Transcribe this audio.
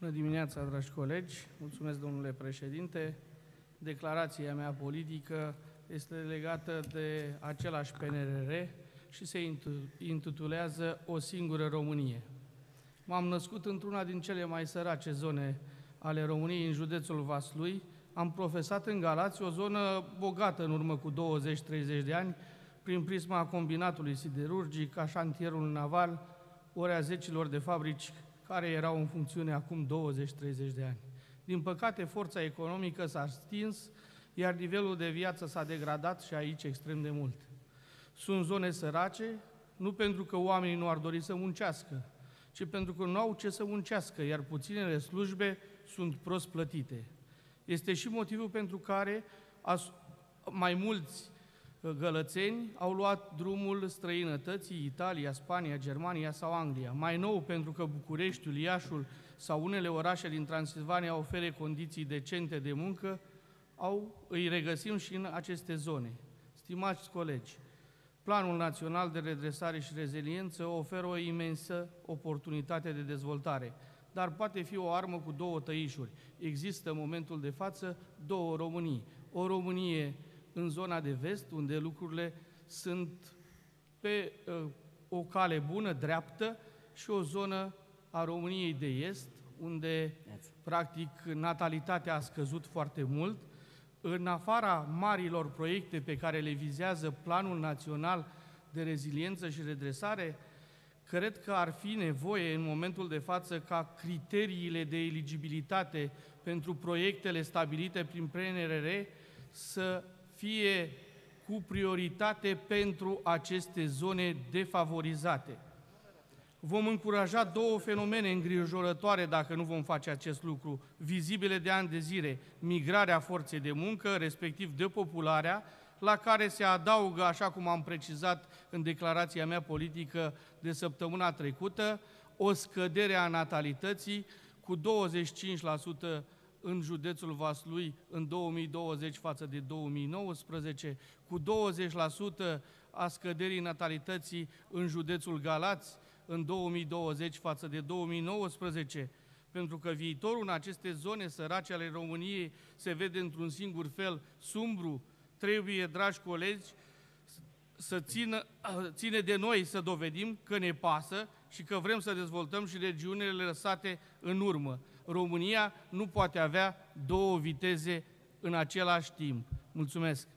Bună dimineața, dragi colegi! Mulțumesc, domnule președinte. Declarația mea politică este legată de același PNRR și se intitulează O singură Românie. M-am născut într-una din cele mai sărace zone ale României, în județul Vaslui. Am profesat în Galați, o zonă bogată în urmă cu 20-30 de ani, prin prisma combinatului siderurgic, a șantierului naval, ori a zecilor de fabrici care erau în funcțiune acum 20-30 de ani. Din păcate, forța economică s-a stins, iar nivelul de viață s-a degradat și aici extrem de mult. Sunt zone sărace, nu pentru că oamenii nu ar dori să muncească, ci pentru că nu au ce să muncească, iar puținele slujbe sunt prost plătite. Este și motivul pentru care mai mulți gălățeni au luat drumul străinătății, Italia, Spania, Germania sau Anglia. Mai nou, pentru că Bucureștiul, Iașul sau unele orașe din Transilvania oferă condiții decente de muncă, îi regăsim și în aceste zone. Stimați colegi, Planul Național de Redresare și Reziliență oferă o imensă oportunitate de dezvoltare, dar poate fi o armă cu două tăișuri. Există în momentul de față două Românii. O Românie în zona de vest, unde lucrurile sunt pe o cale bună, dreaptă, și o zonă a României de est, unde, practic, natalitatea a scăzut foarte mult. În afara marilor proiecte pe care le vizează Planul Național de Reziliență și Redresare, cred că ar fi nevoie în momentul de față ca criteriile de eligibilitate pentru proiectele stabilite prin PNRR să fie cu prioritate pentru aceste zone defavorizate. Vom încuraja două fenomene îngrijorătoare dacă nu vom face acest lucru, vizibile de ani de zile: migrarea forței de muncă, respectiv depopularea, la care se adaugă, așa cum am precizat în declarația mea politică de săptămâna trecută, o scădere a natalității cu 25% în județul Vaslui în 2020 față de 2019, cu 20% a scăderii natalității în județul Galați în 2020 față de 2019, pentru că viitorul în aceste zone sărace ale României se vede într-un singur fel, sumbru. Trebuie, dragi colegi, să ține de noi să dovedim că ne pasă și că vrem să dezvoltăm și regiunile lăsate în urmă. România nu poate avea două viteze în același timp. Mulțumesc!